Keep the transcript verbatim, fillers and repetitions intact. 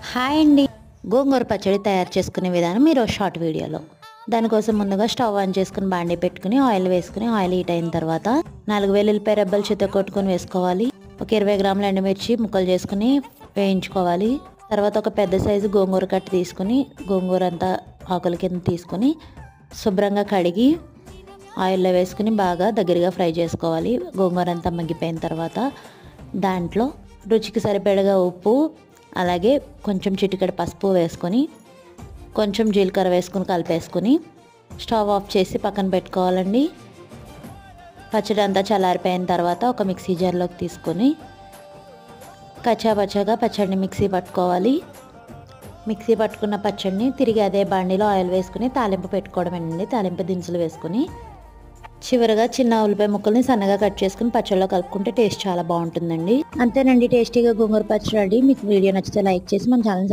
Hi అండి. గోంగూర పచ్చడి తయారు చేసుకునే విధానం మీరు షార్ట్ వీడియోలో. దానికోసం ముందుగా స్టవ్ ఆన్ చేసుకుని బాండీ పెట్టుకుని ఆయిల్ వేసుకుని ఆయిల్ హీట్ అయిన తర్వాత నాలుగు వెల్లుల్లిపాయ రెబ్బలు చితగొట్టుకొని వేసుకోవాలి. ఒక ఇరవై గ్రాముల ఎండుమిర్చి ముక్కలు చేసుకుని వేయించుకోవాలి. తర్వాత ఒక పెద్ద సైజు గోంగూర కట్ట తీసుకుని గోంగూర అంతా ఆకుల కింద తీసుకుని శుభ్రంగా కడిగి ఆయిల్లో వేసుకుని బాగా దగ్గరగా ఫ్రై చేసుకోవాలి. గోంగూర అంతా మగ్గిపోయిన తర్వాత దాంట్లో రుచికి సరిపడగా ఉప్పు, అలాగే కొంచెం చిటికెడు పసుపు వేసుకొని కొంచెం జీలకర్ర వేసుకుని కలిపేసుకుని స్టవ్ ఆఫ్ చేసి పక్కన పెట్టుకోవాలండి. పచ్చడి అంతా చల్లారిపోయిన తర్వాత ఒక మిక్సీ జార్లోకి తీసుకొని కచ్చాపచ్చాగా పచ్చడిని మిక్సీ పట్టుకోవాలి. మిక్సీ పట్టుకున్న పచ్చడిని తిరిగి అదే బాండీలో ఆయిల్ వేసుకుని తాలింపు పెట్టుకోవడమేనండి. తాలింపు దినుసులు వేసుకుని చివరిగా చిన్న ఉల్లిపాయ ముక్కల్ని సన్నగా కట్ చేసుకుని పచ్చడిలో కలుపుకుంటే టేస్ట్ చాలా బాగుంటుందండి. అంతేనండి, టేస్టీగా గోంగూర పచ్చడి. మీకు వీడియో నచ్చితే లైక్ చేసి మన ఛానల్